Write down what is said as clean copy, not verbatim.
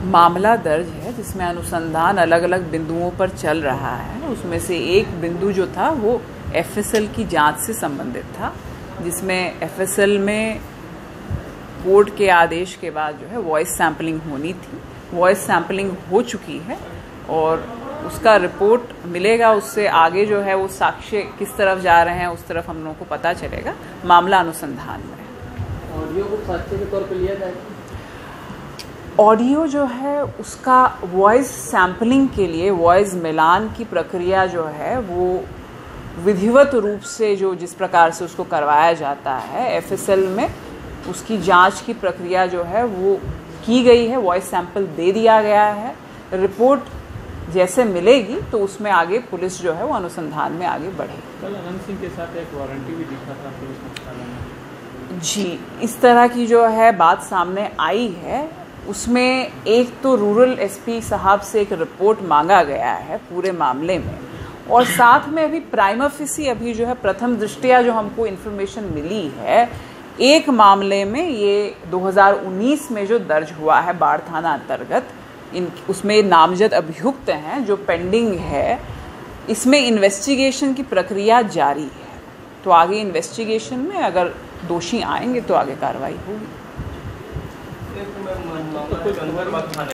मामला दर्ज है जिसमें अनुसंधान अलग अलग बिंदुओं पर चल रहा है। उसमें से एक बिंदु जो था वो एफएसएल की जांच से संबंधित था, जिसमें एफएसएल में कोर्ट के आदेश के बाद जो है वॉइस सैंपलिंग होनी थी। वॉइस सैंपलिंग हो चुकी है और उसका रिपोर्ट मिलेगा। उससे आगे जो है वो साक्ष्य किस तरफ जा रहे हैं उस तरफ हम लोगों को पता चलेगा। मामला अनुसंधान में ऑडियो को साक्ष्य के तौर पर लिया जाएगा। ऑडियो जो है उसका वॉइस सैंपलिंग के लिए वॉइस मिलान की प्रक्रिया जो है वो विधिवत रूप से जो जिस प्रकार से उसको करवाया जाता है एफएसएल में, उसकी जांच की प्रक्रिया जो है वो की गई है। वॉइस सैंपल दे दिया गया है। रिपोर्ट जैसे मिलेगी तो उसमें आगे पुलिस जो है वो अनुसंधान में आगे बढ़ेगी। कल अनंत सिंह के साथ एक वारंटी भी दिखा था पुलिस मुख्यालय में। जी, इस तरह की जो है बात सामने आई है। उसमें एक तो रूरल एसपी साहब से एक रिपोर्ट मांगा गया है पूरे मामले में, और साथ में अभी प्राइमा फेसी अभी जो है प्रथम दृष्टया जो हमको इन्फॉर्मेशन मिली है, एक मामले में ये 2019 में जो दर्ज हुआ है बाढ़ थाना अंतर्गत, उसमें नामजद अभियुक्त हैं जो पेंडिंग है। इसमें इन्वेस्टिगेशन की प्रक्रिया जारी है। तो आगे इन्वेस्टिगेशन में अगर दोषी आएंगे तो आगे कार्रवाई होगी।